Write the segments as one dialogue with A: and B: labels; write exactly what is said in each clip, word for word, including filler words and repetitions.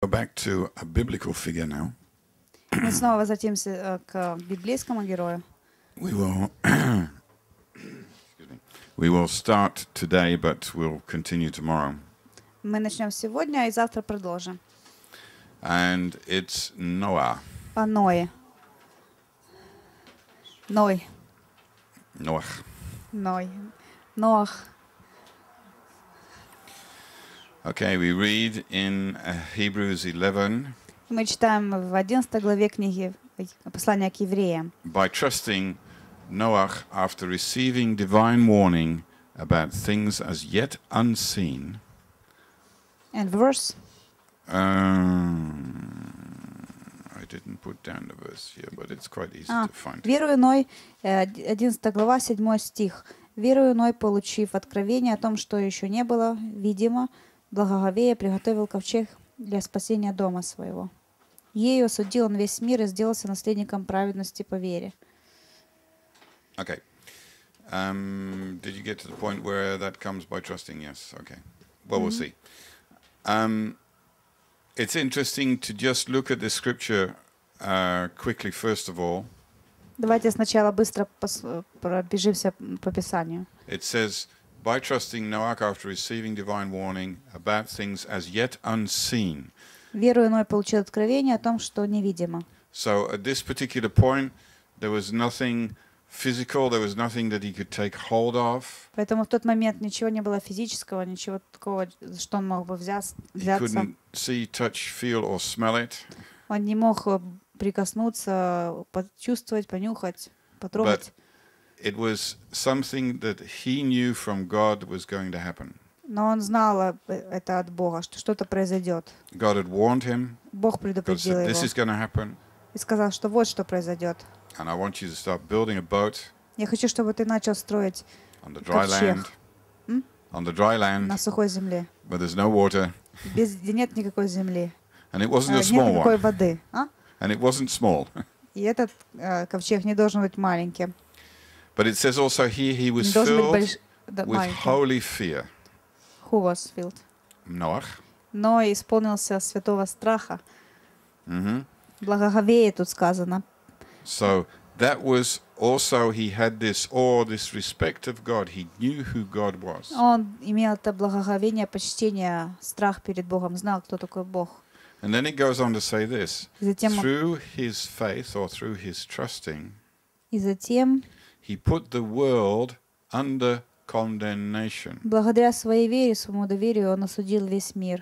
A: back to a biblical figure now.
B: Мы снова возвратимся к библейскому герою.
A: We will excuse me. We will start today, but we'll continue tomorrow.
B: Мы начнем сегодня и завтра продолжим.
A: And it's Noah.
B: О Ное. Ной.
A: Noach.
B: Ной. Ноах.
A: Okay, we read in uh, Hebrews eleven.
B: Мы читаем в одиннадцатой главе книги послания к евреям.
A: By trusting Noach after receiving divine warning about things as yet unseen.
B: And verse.
A: Um, I didn't put down the verse here, but it's quite easy
B: А,
A: to find.
B: верую Ной, одиннадцатая глава, седьмой стих. Верую Ной, получив откровение о том, что еще не было видимо, благоговея приготовил ковчег для спасения дома своего. Ею осудил он весь мир и сделался наследником праведности по вере.
A: Okay. Um, did you get to the point where that comes by trusting? Yes. Okay. Well, we'll see. Um, it's interesting to just look at the scripture uh, quickly, first of all.
B: Давайте сначала быстро пос- пробежимся по Писанию.
A: It says, by trusting Noach after receiving divine warning about things as yet unseen.
B: Верую Ной получил откровение о том, что невидимо.
A: So at this particular point, there was nothing physical, there was nothing that he could take hold of.
B: Поэтому в тот момент ничего не было физического, ничего такого, за что он мог бы взяться.
A: He
B: взяться.
A: couldn't see, touch, feel, or smell it.
B: Он не мог прикоснуться, почувствовать, понюхать, потрогать.
A: But it was something that he knew from God was going to happen.
B: Но он знал это от Бога, что что-то произойдет.
A: God had warned him.
B: Бог
A: God
B: предупредил
A: said,
B: его
A: this is going to happen.
B: и сказал, что вот что произойдет.
A: And I want you to start building a boat
B: Я хочу, чтобы ты начал строить
A: on the dry land.
B: ковчег М?
A: On the dry
B: на
A: land
B: сухой земле,
A: where there's no water.
B: без, где нет никакой земли,
A: And it wasn't
B: э,
A: a
B: нет
A: small
B: никакой
A: one.
B: воды. А?
A: And it wasn't small.
B: И этот э, ковчег не должен быть маленьким.
A: But it says also here he was
B: Не должен быть
A: filled
B: больш... да,
A: with
B: маленьким.
A: holy fear.
B: Who was filled?
A: Noach.
B: Но исполнился святого страха.
A: hmm
B: Благоговее тут сказано.
A: So that was also, he had this awe, this respect of God. He knew who God was.
B: Он имел это благоговение, почтение, страх перед Богом, знал, кто такой Бог.
A: And then it goes on to say this.
B: И затем,
A: Through his faith or through his trusting,
B: и затем,
A: he put the world under condemnation.
B: благодаря своей вере, своему доверию, он осудил весь мир.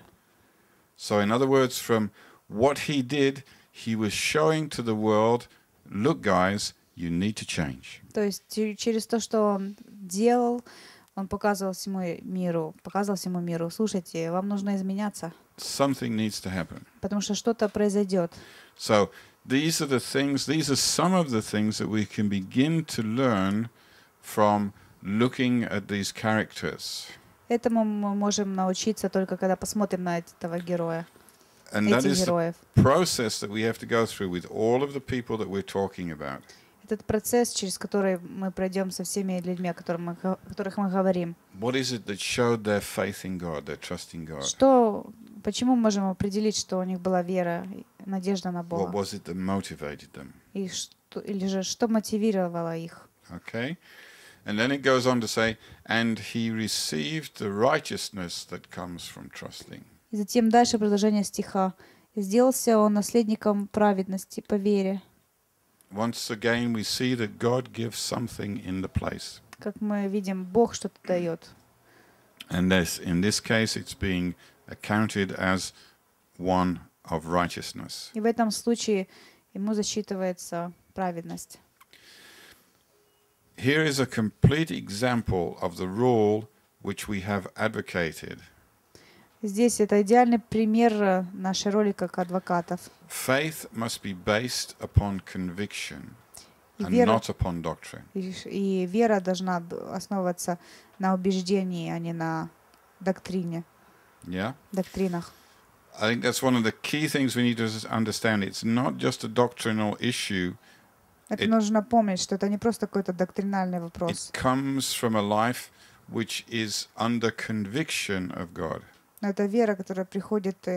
A: So in other words, from what he did, he was showing to the world, look guys, you need to change.
B: То есть че- через то, что он делал, он показывал всему миру, показывал всему миру, слушайте, вам нужно изменяться,
A: Something needs to happen.
B: потому что что-то произойдет.
A: So these are the things, these are some of the things that we can begin to learn from looking at these characters.
B: Этому мы можем научиться только когда посмотрим на этого героя,
A: And that
B: этих
A: is the
B: героев.
A: process that we have to go through with all of the people that we're talking about.
B: Этот процесс, через который мы пройдем со всеми людьми, о которых мы, го- о которых мы говорим.
A: What is it that showed their faith in God, their trust in God?
B: Что, почему мы можем определить, что у них была вера, и надежда на
A: What
B: Бога?
A: was it that motivated them?
B: И что, или же что мотивировало их?
A: Okay? And then it goes on to say, and he received the righteousness that comes from trusting.
B: И затем дальше продолжение стиха. «Сделался он наследником праведности по вере».
A: Once again, we see that God gives something in the place.
B: Как мы видим, Бог что-то дает.
A: And this, in this case, it's being accounted as one of righteousness.
B: И в этом случае ему засчитывается праведность.
A: Here is a complete example of the rule which we have advocated.
B: Здесь это идеальный пример э, нашей роли как адвокатов.
A: Faith must be based upon conviction
B: И
A: and
B: вера,
A: not upon doctrine.
B: и, ш- и вера должна б- основываться на убеждении, а не на доктрине,
A: Yeah?
B: доктринах.
A: I think that's one of the key things we need to s- understand. It's not just a doctrinal issue.
B: Это
A: It-
B: нужно помнить, что это не просто какой-то доктринальный вопрос.
A: It comes from a life which is under conviction of God.
B: Но это вера, которая приходит э,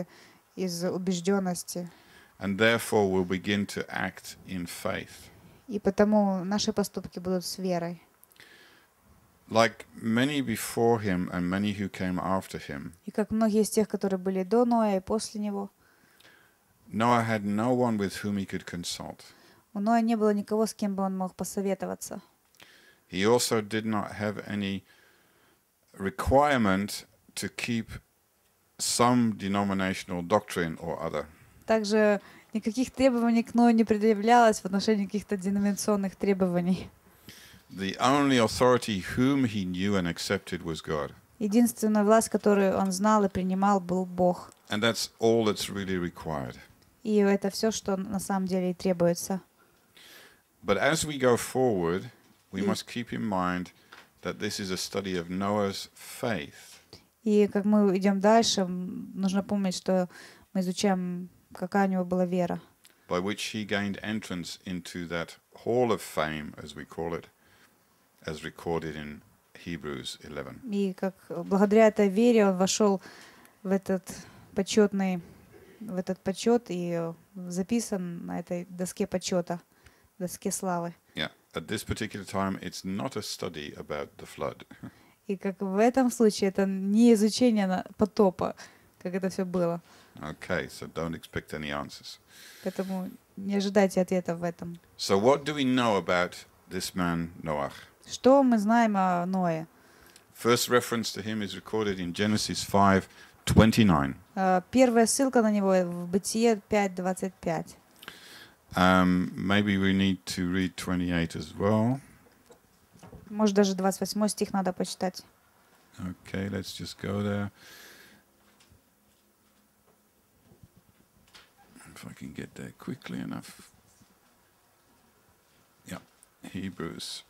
B: из убежденности.
A: and therefore will begin to act in faith.
B: И потому наши поступки будут с верой.
A: Like many before him and many who came after him,
B: И как многие из тех, которые были до Ноя и после него,
A: Noah had no one with whom he could consult.
B: у Ноя не было никого, с кем бы он мог посоветоваться.
A: He also did not have any requirement to keep some denominational doctrine or other.
B: Также никаких требований к Ною не предъявлялось в отношении каких-то деноминационных требований.
A: The only authority whom he knew and accepted was God.
B: Единственная власть, которую он знал и принимал, был Бог.
A: And that's all that's really required.
B: И это все, что на самом деле и требуется.
A: But as we go forward, we
B: Mm.
A: must keep in mind that this is a study of Noah's faith.
B: И как мы идем дальше, м, нужно помнить, что мы изучаем, какая у него была вера,
A: By which he gained entrance into that hall of fame, as we call it, as recorded in Hebrews eleven.
B: и как благодаря этой вере он вошел в этот почетный, в этот почет и э, записан на этой доске почета, доске славы.
A: Yeah, at this particular time, it's not a study about the flood.
B: И как в этом случае это не изучение на- потопа, как это все было.
A: Okay, so don't expect any answers.
B: Поэтому не ожидайте ответа в этом.
A: So, what do we know about this man Noah?
B: Что мы знаем о Ное?
A: First reference to him is recorded in Genesis five twenty-nine.
B: Э, Первая ссылка на него в Бытие пять двадцать пять.
A: Um, maybe we need to read twenty-eight as well.
B: Может, даже двадцать восьмой стих надо почитать.
A: Okay, let's just go there. If I can get there quickly enough. Yeah, Hebrews.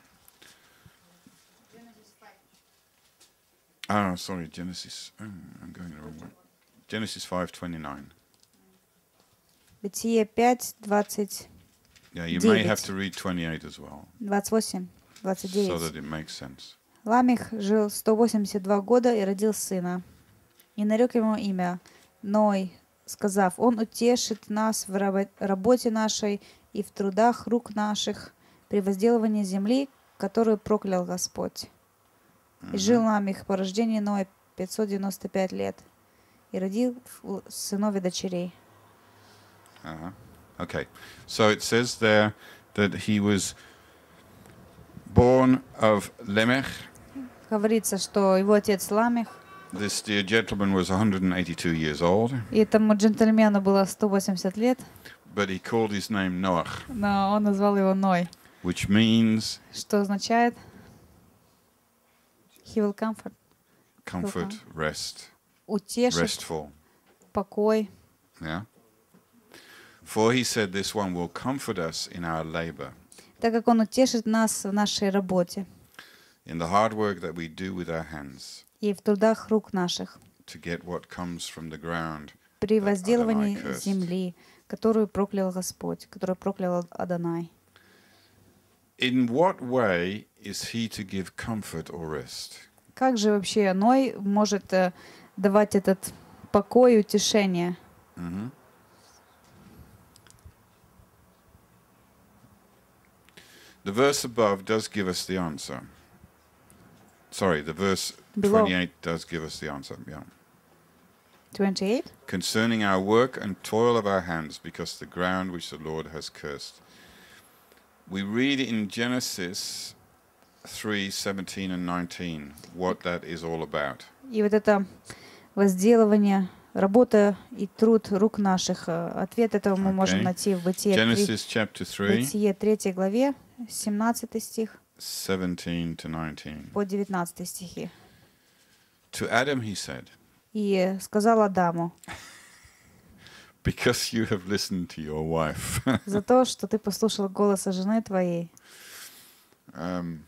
A: Oh, sorry, Genesis. Oh, I'm going the wrong way. Genesis five twenty-nine.
B: Бытие пять двадцать,
A: Yeah, you may have
B: Девять.
A: to read twenty-eight as well,
B: двадцать восемь, двадцать
A: so
B: девять.
A: that it makes sense.
B: Ламех жил сто восемьдесят два года и родил сына. И нарек ему имя Ной, сказав: он утешит нас в рабо- работе нашей и в трудах рук наших при возделывании земли, которую проклял Господь. И жил Ламех по рождении Ноя пятьсот девяносто пять лет и родил ф- сынов и дочерей.
A: Uh-huh. Okay, so it says there that he was born of Lemech.
B: Говорится, что его отец Ламех,
A: This dear gentleman was one hundred eighty-two years old,
B: и этому джентльмену было сто восемьдесят лет,
A: but he called his name Noach,
B: но он назвал его Ной,
A: which means
B: что означает he will comfort,
A: comfort, rest,
B: утешит,
A: restful.
B: покой.
A: Yeah. For he said, "This one will comfort us in our labor,
B: Так как он утешит нас в нашей работе
A: in the hard work that we do with our hands,
B: и в трудах рук наших,
A: to get what comes from the ground."
B: при
A: that
B: возделывании
A: Adonai cursed.
B: земли, которую проклял Господь, которую проклял Адонай.
A: In what way is he to give comfort or rest?
B: Как же вообще Ной может э, давать этот покой и утешение?
A: Mhm. The verse above does give us the answer. Sorry, the verse
B: Below.
A: twenty-eight does give us the answer. Yeah.
B: twenty-eight.
A: Concerning our work and toil of our hands, because the ground which the Lord has cursed. We read in Genesis three seventeen and nineteen what that is all about.
B: И вот это возделывание, работа и труд рук наших, э, ответ этого мы можем
A: Okay.
B: найти в Бытие, три-
A: Genesis chapter three,
B: Бытие третьей главе, семнадцатый стих
A: seventeen to nineteen.
B: по девятнадцатый стихи.
A: To Adam he said,
B: И сказал Адаму:
A: because you have listened to your wife.
B: за то, что ты послушал голоса жены твоей.
A: um,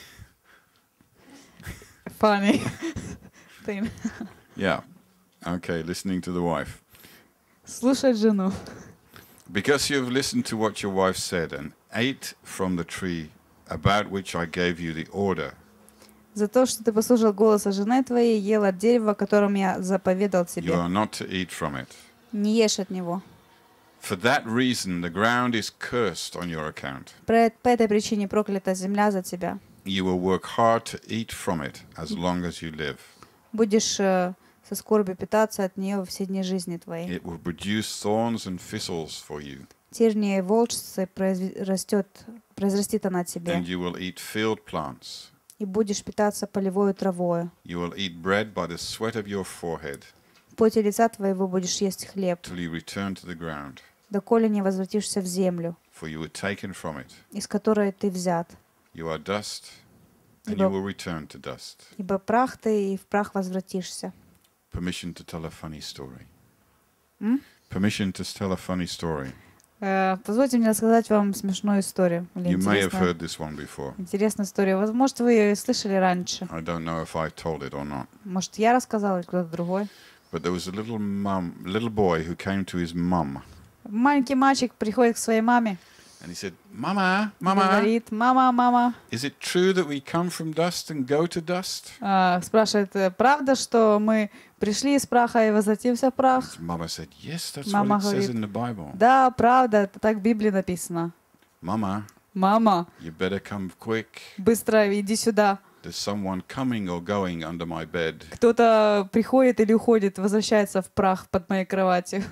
B: Funny thing.
A: yeah. Okay, listening to the wife.
B: Слушать жену.
A: Because you have listened to what your wife said and ate from the tree about which I gave you the order.
B: За то, что ты послушал голоса жены твоей, ел от дерева, о котором я заповедал
A: You
B: тебе.
A: are not to eat from it.
B: Не ешь от него.
A: For that reason, the ground is cursed on your account.
B: По по этой причине проклята земля за тебя.
A: You will work hard to eat from it as long as you live.
B: Будешь э, со скорбью питаться от нее все дни жизни твоей.
A: It will produce thorns and thistles for you,
B: Тернии и волчцы произве- растет, произрастит она тебе.
A: and you will eat field plants.
B: И будешь питаться полевою травою.
A: You will eat bread by the sweat of your forehead
B: В поте лица твоего будешь есть хлеб,
A: till you return to the ground,
B: доколе не возвратишься в землю,
A: for you were taken from it.
B: из которой ты взят.
A: You are dust, and
B: Ибо-
A: you will return to dust.
B: Ибо прах ты, и в прах возвратишься.
A: Permission to tell a funny story.
B: М?
A: Permission to tell a funny story.
B: Э, позвольте мне рассказать вам смешную историю. Или
A: You may have
B: интересную,
A: heard this one before.
B: интересную историю. Возможно, вы ее слышали раньше.
A: I don't know if I told it or not.
B: Может, я рассказала, или кто-то другой.
A: But there was a little mum, little boy who came to his mum,
B: Маленький мальчик приходит к своей маме
A: and he said, "Mama,
B: и
A: Mama,
B: говорит: мама, мама,
A: is it true that we come from dust and go to dust?"
B: а, спрашивает: «Э, правда, что мы пришли из праха и возвратимся в прах?
A: His mama said, "Yes, that's
B: Mama
A: what it says
B: говорит,
A: in the Bible."
B: Да, правда, это так в Библии написано.
A: Mama,
B: Мама,
A: you better come quick.
B: быстро иди сюда.
A: There's someone coming or going under my bed.
B: Кто-то приходит или уходит, возвращается в прах под моей кроватью.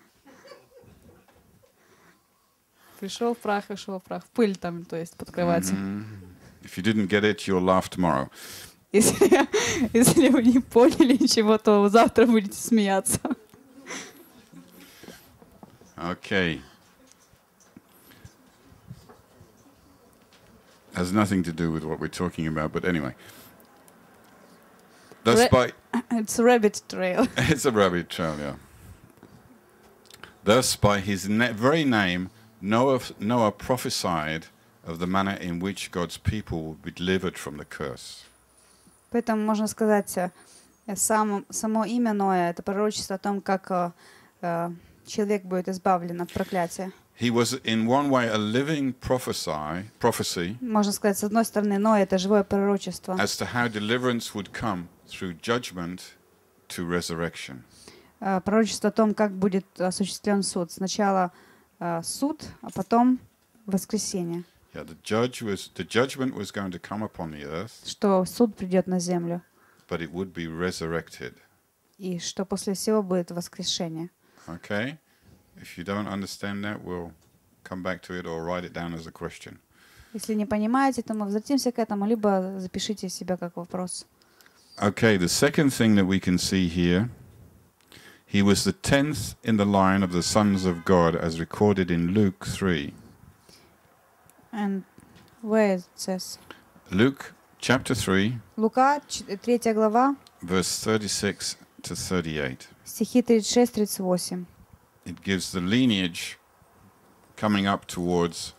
B: Пришел в прах и шел в прах. В пыль там, то есть, под кроватью.
A: Mhm. If you didn't get it, you'll laugh tomorrow.
B: Если, если вы не поняли ничего, то завтра будете смеяться.
A: Okay. Has nothing to do with what we're talking about, but anyway. Thus
B: Re-
A: by
B: It's a rabbit trail.
A: it's a rabbit trail, yeah. Thus by his na- very name, Noah, Noah prophesied of the manner in which God's people would be delivered from the curse.
B: Поэтому можно сказать, э, сам, само имя Ноя — это пророчество о том, как э, э, человек будет избавлен от проклятия.
A: He was in one way a living prophesy, prophecy
B: Можно сказать, с одной стороны, Ной — это живое пророчество,
A: as to how deliverance would come through judgment to resurrection.
B: э, пророчество о том, как будет осуществлен суд. Сначала э, суд, а потом воскресение.
A: Yeah, the judge was the judgment was going to come upon the earth,
B: Что суд придет на землю,
A: but it would be resurrected.
B: и что после всего будет воскрешение.
A: Okay? If you don't understand that, we'll come back to it or write it down as a question.
B: Если не понимаете, то мы возвратимся к этому, либо запишите себя как вопрос.
A: Okay, the second thing that we can see here, he was the tenth in the line of the sons of God as recorded in Luke three.
B: And where it says?
A: Luke chapter three,
B: Лука, ч- третья глава,
A: verse thirty-six to thirty-eight.
B: стихи тридцать шесть тридцать восемь.
A: It gives the lineage coming up towards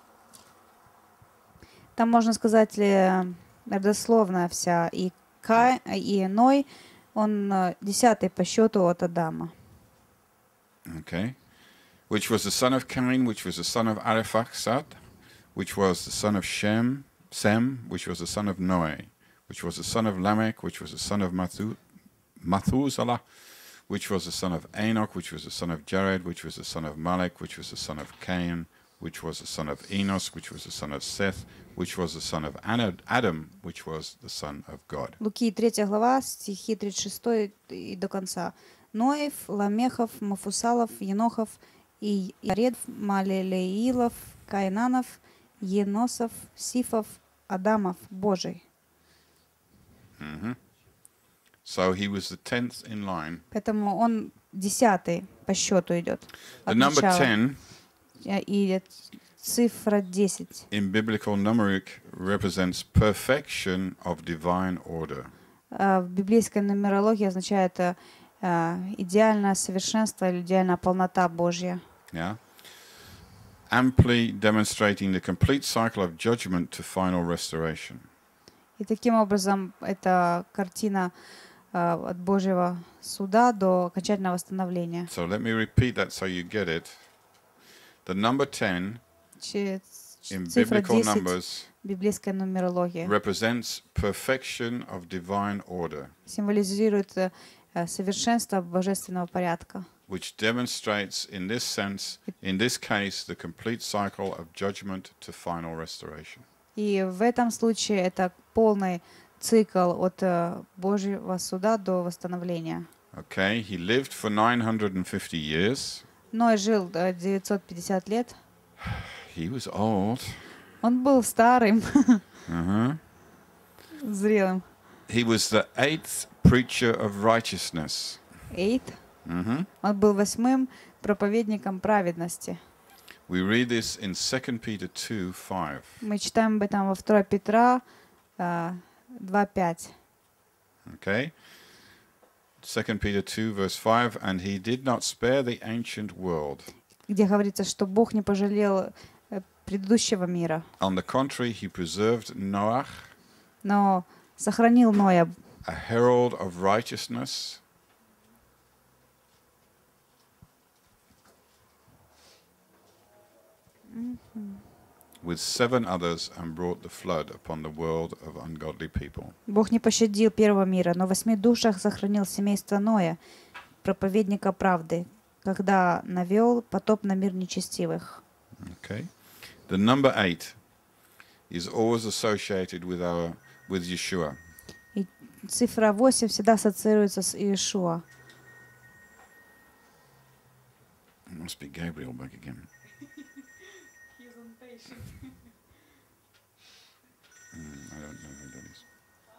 B: Там можно сказать э, родословная вся. И Кай, и Ной, он э, десятый по счету от Адама.
A: okay, which was the son of Cain, which was the son of Arphaxad, which was the son of Shem, Sem, which was the son of Noah, which was the son of Lamech, which was the son of Mathu, Methuselah, which was the son of Enoch, which was the son of Jared, which was the son of Malek, which was the son of Cain, which was the son of Enos, which was the son of Seth, which was the son of Anad- Adam, which was the son of God.
B: Луки, третья глава, стихи тридцать шесть и до конца. Ноев, Ламехов, Мафусалов, Енохов, и Яред, Малелеилов, Каинанов, Еносов, Сифов, Адамов, Божий.
A: hmm So he was the tenth in line.
B: Поэтому он десятый по счету идет.
A: The
B: От
A: number
B: начала.
A: ten
B: Э, И цифра десять.
A: in biblical numeric represents perfection of divine order.
B: э, в библейской нумерологии означает э, э, идеальное совершенство или идеальная полнота Божья.
A: Yeah. Amply demonstrating the complete cycle of judgment to final restoration.
B: И таким образом эта картина э, от Божьего суда до окончательного восстановления.
A: So let me repeat that so you get it. The number ten
B: Че- ч-
A: in
B: Цифра
A: biblical
B: десять
A: numbers
B: библейской нумерологии
A: represents perfection of divine order.
B: символизирует э, э, совершенство божественного порядка,
A: which demonstrates in this sense, in this case, the complete cycle of judgment to final restoration.
B: и в этом случае это полный цикл от э, Божьего суда до восстановления.
A: Okay, he lived for nine hundred fifty years.
B: Ной жил э, девятьсот пятьдесят лет.
A: He was old.
B: Он был старым,
A: Uh-huh.
B: зрелым.
A: He was the eighth preacher of righteousness.
B: Эйт.
A: Mm-hmm.
B: Он был восьмым проповедником праведности.
A: We read this in Second Peter two five.
B: Мы читаем об этом во второе Петра э, два пять.
A: Okay. Second Peter two verse five, and he did not spare the ancient world.
B: Где говорится, что Бог не пожалел э, предыдущего мира,
A: On the contrary, he preserved Noach,
B: но сохранил Ноя,
A: a herald of righteousness, with seven others, and brought the flood upon the world of ungodly people.
B: Бог не пощадил первого мира, но в восьми душах сохранил семейство Ноя, проповедника правды, когда навел потоп на мир нечестивых.
A: Okay. The number eight is always associated with our with Yeshua.
B: И цифра восемь всегда ассоциируется с Иешуа.
A: It must be Gabriel back again. Mm, I don't know who that is.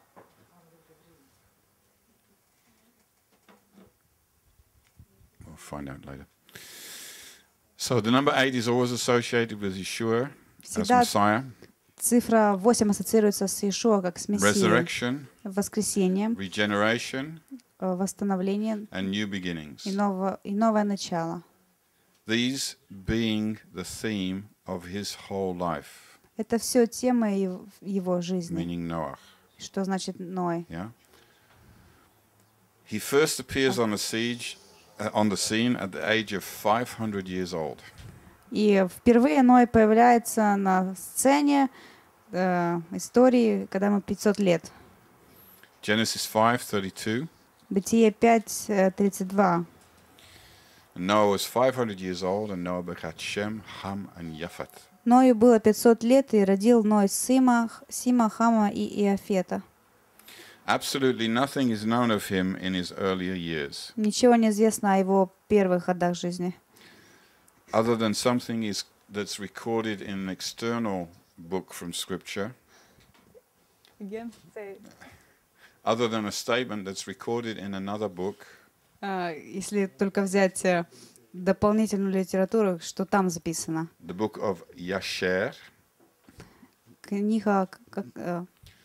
A: We'll find out later. So the number eight is always associated with Yeshua as
B: Всегда
A: Messiah,
B: цифра восемь ассоциируется с Иешуа как с Мессией,
A: resurrection,
B: воскресением,
A: regeneration,
B: э, восстановлением
A: and new beginnings.
B: и, ново, и новое начало.
A: These being the theme of his whole life,
B: Это все тема ев- его жизни.
A: meaning Noah.
B: Что значит Ной?
A: Yeah. He first appears on the siege, uh, on the scene at the age of five hundred years old.
B: И впервые Ной появляется на сцене э, истории, когда ему пятьсот лет.
A: Genesis five thirty-two.
B: Бытие пять тридцать два.
A: Noah was five hundred years old, and Noah begat Shem, Ham, and Japheth.
B: Ною было пятьсот лет, и родил Ной Сима, Сима, Хама и Иофета.
A: Absolutely nothing is known of him in his earlier years,
B: Ничего не известно о его первых годах жизни,
A: other than something is that's recorded in an external book from Scripture, other than a statement that's recorded in another book,
B: А, если только взять э, дополнительную литературу, что там записано.
A: the book of Yasher,
B: Книга, как, э,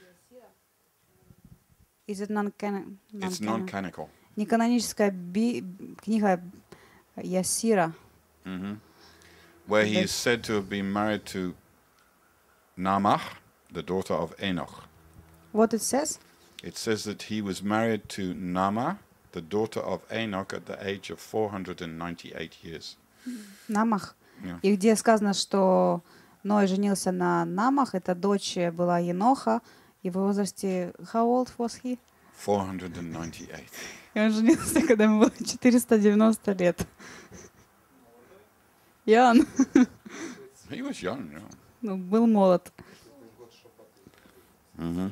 B: is it non-canon?
A: it's
B: Non-canon.
A: non-canonical.
B: Неканоническая би- книга Ясира,
A: hmm Where he is said to have been married to Namach, the daughter of Enoch.
B: What it says?
A: It says that he was married to Nama, the daughter of Enoch, at the age of four hundred ninety-eight years.
B: Намах.
A: Yeah.
B: И где сказано, что Ной женился на Намах, эта дочь была Еноха, и в возрасте... How old was he?
A: four hundred ninety-eight.
B: И он женился, когда ему было четыреста девяносто лет. Ян.
A: He was young, yeah.
B: Ну, был молод.
A: hmm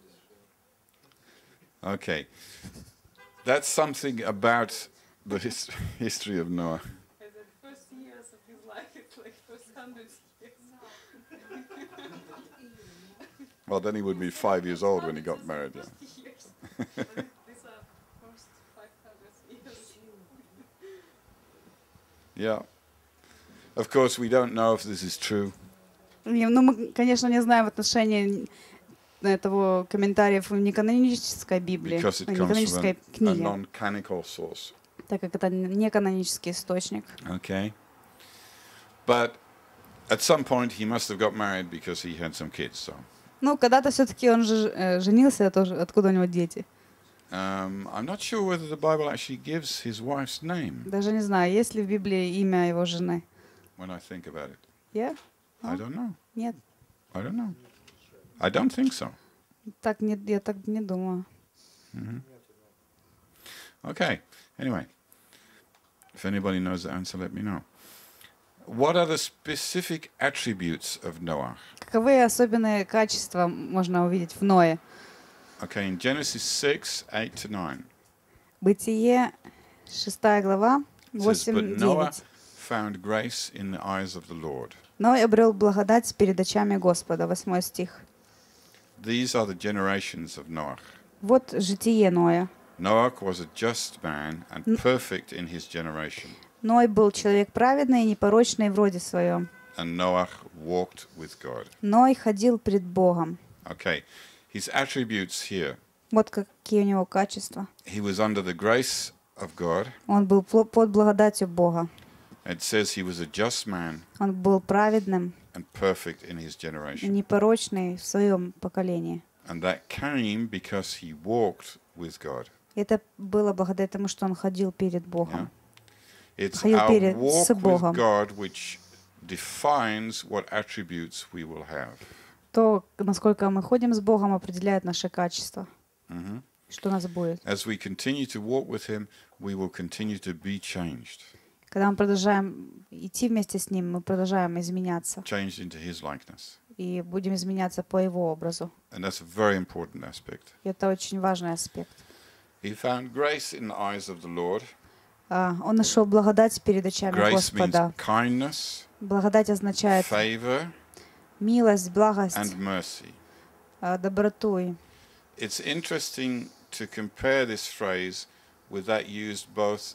A: Okay. That's something about the his- history of Noah.
C: And the first years of his life, it's like first hundred years.
A: Well, then he would be five years old when he got married. Yeah.
C: First years. But these are first five hundred years.
A: Yeah. Of course, we don't know if this is true.
B: И, ну, мы, конечно, не знаем в отношении этого комментариев в неканонической Библии,
A: Because it
B: в
A: comes from
B: неканонической
A: a, a
B: книге,
A: non-canonical source.
B: так как это неканонический источник.
A: Okay. But at some point he must have got married because he had some kids. So
B: Ну, когда-то все-таки он же э, женился, а тоже откуда у него дети.
A: um, I'm not sure whether the Bible actually gives his wife's name
B: Даже не знаю, есть ли в Библии имя его жены.
A: when I think about it.
B: Yeah?
A: I don't know.
B: Нет,
A: I don't know. I don't think so.
B: так не, я так не думаю.
A: Mhm. Okay. Anyway, if anybody knows the answer, let me know. What are the specific attributes of Noah?
B: Каковы особенные качества можно увидеть в Ное?
A: Okay, in Genesis six, eight to nine.
B: Бытие, шестая глава,
A: It says, But
B: восемь
A: Noah
B: девять.
A: found grace in the eyes of the Lord.
B: Ной обрел благодать перед очами Господа. Восьмой стих.
A: These are the generations of Noah.
B: Вот житие Ноя.
A: Noah was a just man and perfect in his generation.
B: Ной был человек праведный и непорочный в роде своем.
A: And Noah walked with God.
B: Ной ходил пред Богом.
A: Okay, his attributes here.
B: Вот какие у него качества.
A: He was under the grace of God.
B: Он был пл- под благодатью Бога.
A: It says he was a just man
B: Он был праведным
A: and perfect in his
B: и
A: generation.
B: непорочный в своем поколении.
A: And that came because he walked with God.
B: Это было благодаря тому, что он ходил перед
A: Yeah?
B: Богом.
A: It's
B: Ходил
A: our
B: перед-
A: walk
B: с
A: with
B: Богом.
A: God which defines what attributes we will have.
B: То, насколько мы ходим с Богом, определяет наши качества.
A: Mhm.
B: Что у нас будет.
A: As we continue to walk with him, we will continue to be changed,
B: Когда мы продолжаем идти вместе с Ним, мы продолжаем изменяться.
A: changed into his likeness.
B: И будем изменяться по Его образу.
A: And that's a very important aspect.
B: И это очень важный аспект.
A: He found grace in the eyes of the Lord.
B: А, Он нашел благодать перед очами
A: Grace means
B: Господа.
A: kindness,
B: Благодать означает
A: favor,
B: милость, благость,
A: and mercy.
B: а, доброту. И
A: It's interesting to compare this phrase with that used both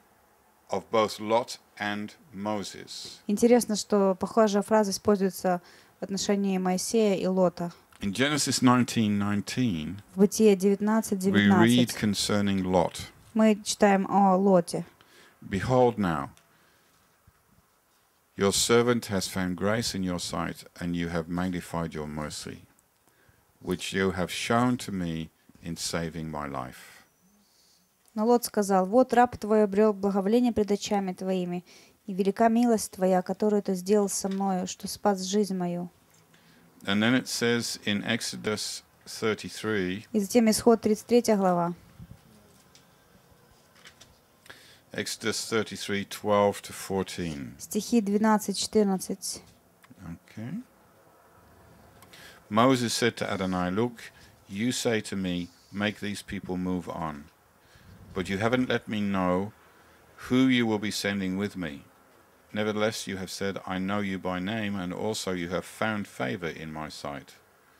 A: of both Lot and Moses.
B: Интересно, что похожая фраза используется в отношении Моисея и Лота.
A: In Genesis nineteen nineteen,
B: В Бытие девятнадцать
A: we read
B: девятнадцать
A: concerning Lot.
B: мы читаем о Лоте.
A: Behold now, your servant has found grace in your sight, and you have magnified your mercy, which you have shown to me in saving my life.
B: Но Лот сказал: «Вот раб твой обрел благоволение пред очами твоими, и велика милость твоя, которую ты сделал со мною, что спас жизнь мою».
A: And then it says in Exodus thirty-three,
B: И затем Исход тридцать третья глава.
A: Exodus thirty-three, twelve to fourteen.
B: Стихи двенадцать четырнадцать.
A: Okay. Moses said to Adonai, Look, you say to me, make these people move on. But you haven't let me know who you will be sending with me. Nevertheless, you have said, I know you by name, and also you have found favor in my sight.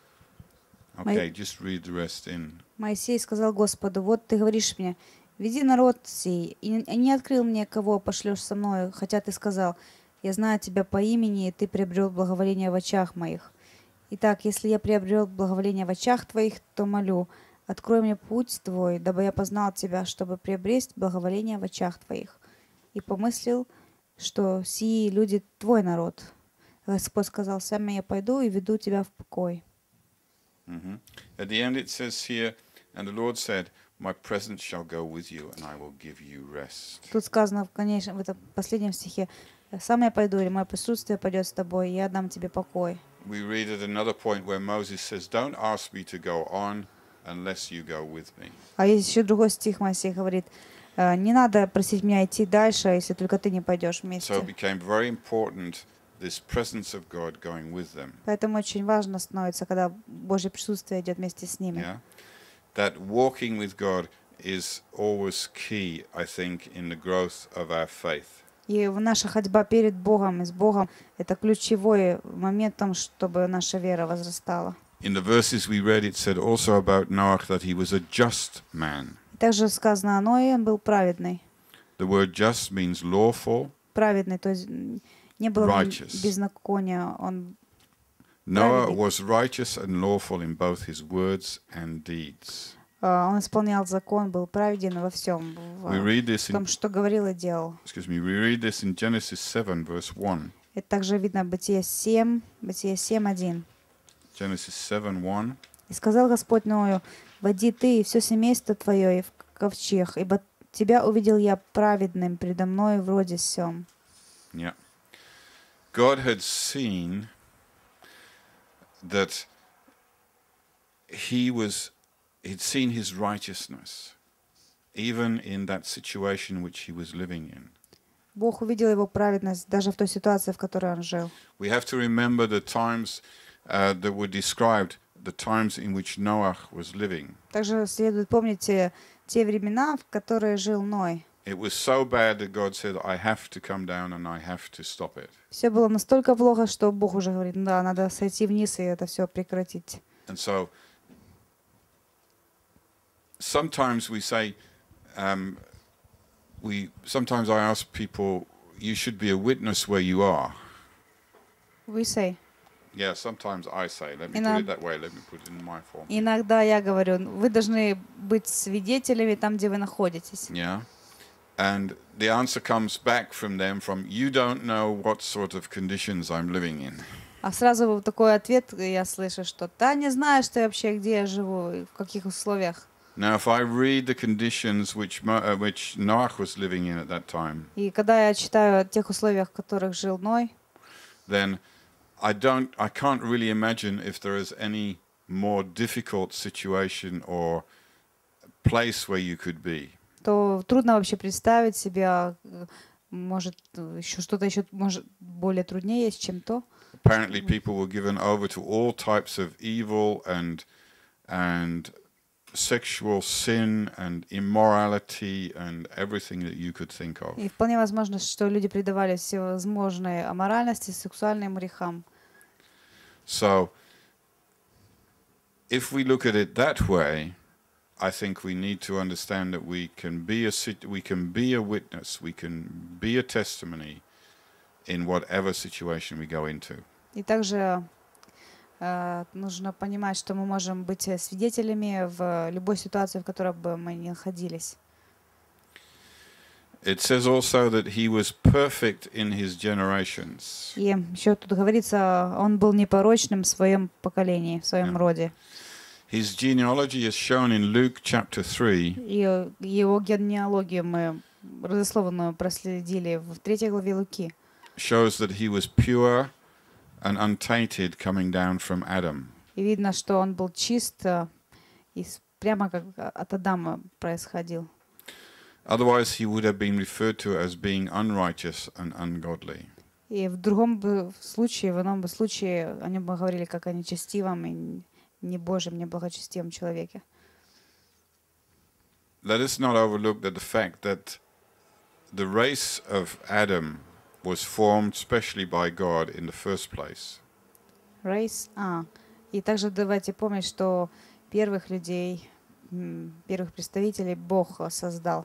A: Okay, just read the rest in.
B: Моисей сказал Господу: «Вот ты говоришь мне, веди народ сей, и не открыл мне, кого пошлешь со мною, хотя ты сказал, я знаю тебя по имени, и ты приобрел благоволение в очах моих. Итак, если я приобрел благоволение в очах твоих, то молю, открой мне путь твой, дабы я познал тебя, чтобы приобресть благоволение в очах твоих. И помыслил, что сии люди твой народ. Господь сказал: сами я пойду и веду тебя в покой».
A: Mhm. At the end it says here, and the Lord said, My presence shall go with you, and I will give you rest.
B: Тут сказано в конечном, в этом последнем стихе: «Сам я пойду, или мое присутствие пойдет с тобой, и я дам тебе покой».
A: We read at another point where Moses says, Don't ask me to go on unless you go with me.
B: А есть еще другой стих, Моисей говорит: «Э, не надо просить меня идти дальше, если только ты не пойдешь
A: So it
B: вместе».
A: became very important, this presence of God going with them.
B: Поэтому очень важно становится, когда Божье присутствие идет вместе с ними.
A: Yeah? That walking with God is always key, I think, in the growth of our faith.
B: И наша ходьба перед Богом и с Богом — это ключевой момент в том, чтобы наша вера возрастала.
A: In the verses we read, it said also about Noah that he was a just man.
B: Также сказано о Ное, он был праведный.
A: The word just means lawful.
B: Праведный, то есть м, не было в нем
A: Righteous.
B: беззакония. Он,
A: Noah
B: Праведный.
A: was righteous and lawful in both his words and deeds.
B: а, он исполнял закон, был праведен во всем, в,
A: We read this
B: в том,
A: in,
B: что говорил и делал.
A: excuse me, we read this in Genesis seven, verse one.
B: Это также видно в Бытие семь, Бытие семь один.
A: Genesis seven, one.
B: «И сказал Господь Ною: води ты и все семейство твое и в ковчег, ибо тебя увидел я праведным предо мной в роде сем».
A: Yeah. God had seen that he was, he'd seen his righteousness even in that situation which he was living in.
B: Бог увидел его праведность даже в той ситуации, в которой он жил.
A: We have to remember the times uh, that were described, the times in which Noah was living.
B: Также следует помнить те, те времена, в которые жил Ной.
A: It was so bad that God said, I have to come down and I have to stop it.
B: Все было настолько плохо, что Бог уже говорит, да, надо сойти вниз и это все прекратить.
A: And so sometimes we say, um, we sometimes I ask people, you should be a witness where you are.
B: We say.
A: Yeah, sometimes I say, let me
B: In
A: put
B: a-
A: it that way, let me put it in my form.
B: Иногда я говорю, вы должны быть свидетелями там, где вы находитесь.
A: Yeah. And the answer comes back from them from, you don't know what sort of conditions I'm living in.
B: А сразу такой ответ я слышу, что «да, не знаешь ты вообще, где я живу, и в каких условиях».
A: Now, if I read the conditions which Mo- uh, which Noah was living in at that time,
B: И когда я читаю о тех условиях, в которых жил Ной,
A: then I don't, I can't really imagine if there is any more difficult situation or place where you could be.
B: то трудно вообще представить себе, э, может, еще что-то еще может более труднее есть, чем то.
A: Apparently, people were given over to all types of evil and and sexual sin and immorality and everything that you could think of.
B: И вполне возможно, что люди предавались всевозможной аморальности, сексуальным грехам.
A: So, if we look at it that way, I think we need to understand that we can be a sit- we can be a witness, we can be a testimony in whatever situation we go into.
B: И также э, нужно понимать, что мы можем быть э, свидетелями в любой ситуации, в которой бы мы ни находились.
A: It says also that he was perfect in his generations.
B: И еще тут говорится, он был непорочным в своем поколении, в своем
A: Yeah.
B: роде.
A: His genealogy is shown in Luke chapter three,
B: И его генеалогию мы родословную проследили в третьей главе Луки.
A: shows that he was pure and untainted coming down from Adam.
B: И видно, что он был чист, э, и с- прямо как от Адама происходил.
A: Otherwise, he would have been referred to as being unrighteous and ungodly.
B: И в другом бы случае, в ином бы случае, они бы говорили как о нечестивом и не Божьем, не благочестивом человеке.
A: Let us not overlook that the fact that the race of Adam was formed specially by God in the first place.
B: Рейс. А. И также давайте помнить, что первых людей, м, первых представителей Бог э, создал.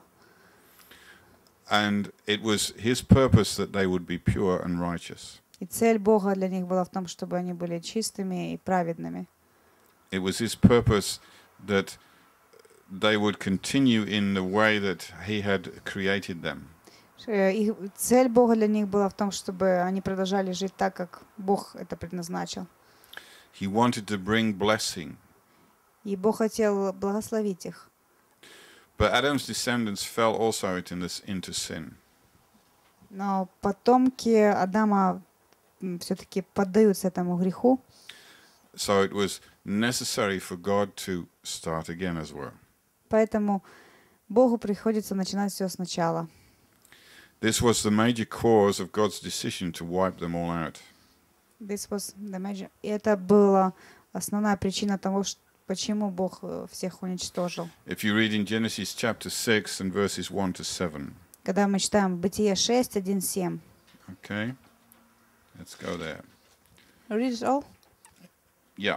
A: And it was his purpose that they would be pure and righteous.
B: И цель Бога для них была в том, чтобы они были чистыми и праведными.
A: It was his purpose that they would continue in the way that he had created them.
B: Э, И цель Бога для них была в том, чтобы они продолжали жить так, как Бог это предназначил.
A: He wanted to bring blessing.
B: И Бог хотел благословить их.
A: But Adam's descendants fell also into this into sin.
B: Но потомки Адама все-таки поддаются этому греху.
A: So it was necessary for God to start again, as it were.
B: Поэтому Богу приходится начинать все сначала.
A: This was the major cause of God's decision to wipe them all out.
B: This was the major. И это была основная причина того, ш- почему Бог э, всех уничтожил.
A: If you read in Genesis chapter six and verses one to seven.
B: Когда мы читаем Бытие шесть, один, семь.
A: Okay? Let's go there.
B: Read it all.
A: Yeah.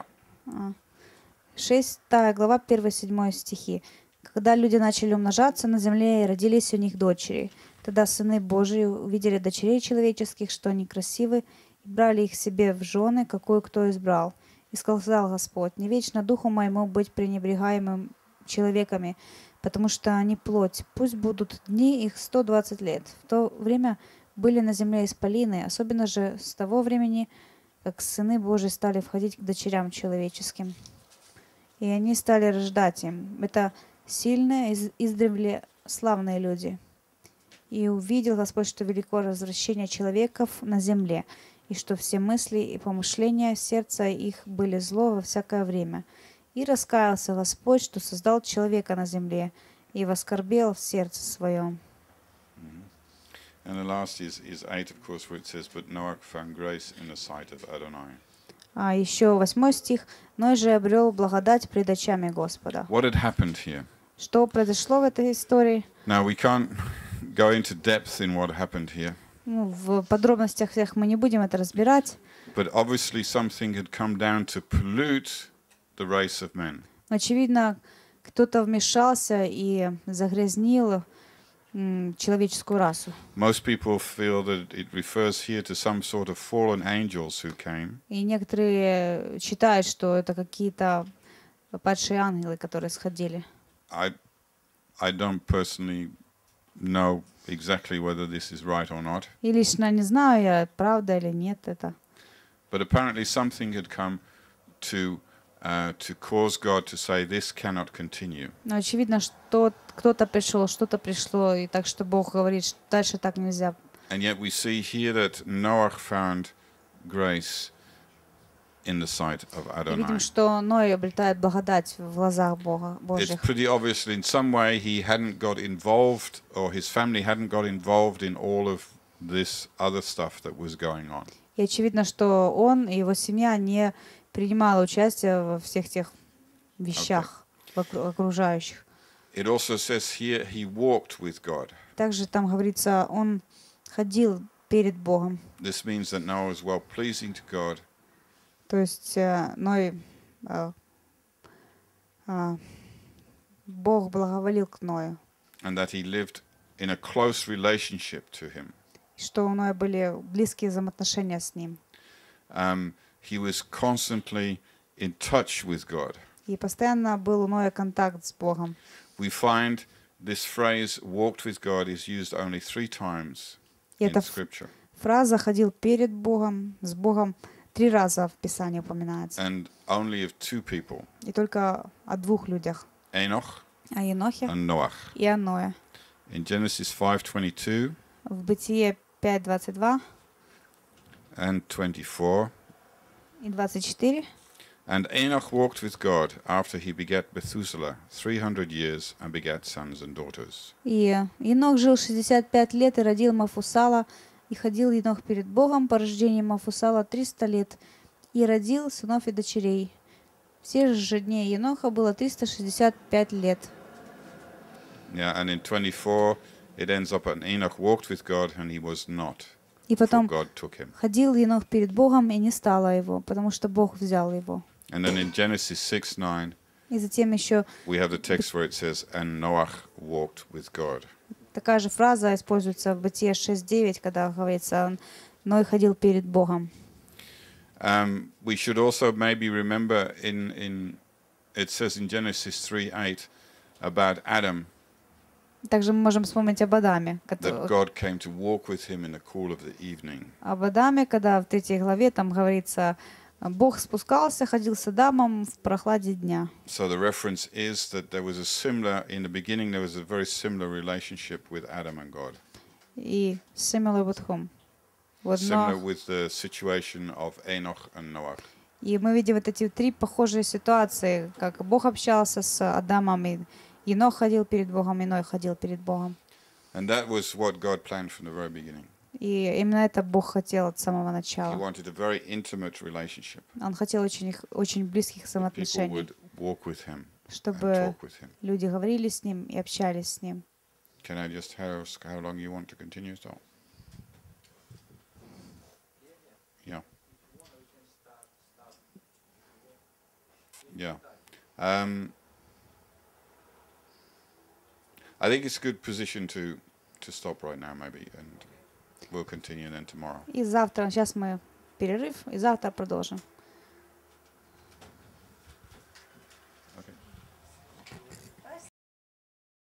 B: шестая глава, первый седьмой стихи. Когда люди начали умножаться на земле, и родились у них дочери, тогда сыны Божии увидели дочерей человеческих, что они красивы, и брали их себе в жены, какую кто избрал. И сказал Господь: не вечно духу моему быть пренебрегаемым человеками, потому что они плоть. Пусть будут дни их сто двадцать лет. В то время были на земле исполины, особенно же с того времени, как сыны Божии стали входить к дочерям человеческим. И они стали рождать им. Это сильные, из- издревле славные люди. И увидел Господь, что велико развращение человеков на земле, и что все мысли и помышления сердца их были зло во всякое время. И раскаялся Господь, что создал человека на земле, и воскорбел в сердце своем.
A: And the last is, is eight, of course, where it says, but Noach found grace in the sight of Adonai.
B: А еще восьмой стих. Ной же обрел благодать пред очами Господа.
A: What had happened here?
B: Что произошло в этой истории?
A: Now, we can't go into depth in what happened here,
B: Ну, в подробностях всех мы не будем это разбирать.
A: but obviously something had come down to pollute the race of men.
B: Но, очевидно, кто-то вмешался и загрязнил м, человеческую расу.
A: Most people feel that it refers here to some sort of fallen angels who came.
B: И некоторые считают, что это какие-то падшие ангелы, которые сходили.
A: I, I don't personally know exactly whether this is right or not,
B: И лично не знаю я, правда или нет это.
A: but apparently something had come to uh, to cause God to say this cannot continue.
B: Но очевидно, что кто-то пришел, что-то пришло, и так что Бог говорит, что дальше так нельзя.
A: And yet we see here that Noach found grace in the sight of
B: И видим,
A: Adonai.
B: что Ной обретает благодать в глазах Бога,
A: It's
B: Божьих.
A: pretty obvious that in some way he hadn't got involved, or his family hadn't got involved in all of this other stuff that was going on.
B: И очевидно, что он и его семья не принимала участие во всех тех вещах вокру- окружающих.
A: It also says here he walked with God.
B: Также там говорится, он ходил перед Богом.
A: This means that Noah was well pleasing to God,
B: То есть э, Ной, э, э, Бог благоволил к Ною,
A: and that he lived in a close relationship to him.
B: что у Ноя были близкие взаимоотношения с ним.
A: Um, he was constantly in touch with God.
B: И постоянно был у Ноя контакт с Богом.
A: We find this phrase "walked with God" is used only three times
B: И
A: in
B: эта ф-
A: Scripture,
B: фраза «ходил перед Богом», «с Богом» три раза в Писании упоминается.
A: and only of two people:
B: И только о двух людях.
A: Enoch
B: О Енохе
A: and Noach.
B: и о Ное.
A: In Genesis five twenty-two
B: В Бытие пять двадцать два
A: and twenty-four.
B: и двадцать четыре.
A: And Enoch walked with God after he begat Methuselah three hundred years and begat sons and daughters.
B: И Енох жил шестьдесят пять лет и родил Мафусала, и ходил Енох перед Богом по рождению Мафусала триста лет, и родил сынов и дочерей. Все же дней Еноха было триста шестьдесят пять лет.
A: Yeah, and in twenty-four it ends up and Enoch walked with God and he was not,
B: И
A: for
B: потом
A: God took him.
B: ходил Енох перед Богом, и не стало его, потому что Бог взял его.
A: And then in Genesis six nine
B: И затем еще
A: we have the text where it says, and Noach walked with God.
B: такая же фраза используется в Бытие шесть девять, когда говорится, Ной ходил перед Богом.
A: Um, we should also maybe remember in, in it says in Genesis three eight about Adam
B: Также мы можем вспомнить об Адаме,
A: that
B: кото-
A: God came to walk with him in the cool of the evening.
B: об Адаме, когда в третьей главе там говорится, Бог спускался, ходил с Адамом в прохладе дня.
A: So the reference is that there was a similar, in the beginning there was a very similar relationship with Adam and God.
B: И similar with whom? Вот,
A: Similar
B: но-
A: with the situation of Enoch and Noach.
B: И мы видим вот эти три похожие ситуации, как Бог общался с Адамом, и Енох ходил перед Богом, и Ной ходил перед Богом.
A: And that was what God planned from the very beginning.
B: И именно это Бог хотел от самого
A: He
B: начала.
A: wanted a very intimate relationship.
B: Он хотел очень, их- очень близких
A: That people
B: взаимоотношений,
A: would walk with him and
B: чтобы
A: talk with him.
B: люди говорили с Ним и общались с Ним.
A: Can I just ask how long you want to continue, so? Yeah. Yeah. Um, I think it's a good position to to stop right now, maybe, and we'll continue then tomorrow.
B: И завтра, сейчас мы перерыв, и завтра продолжим.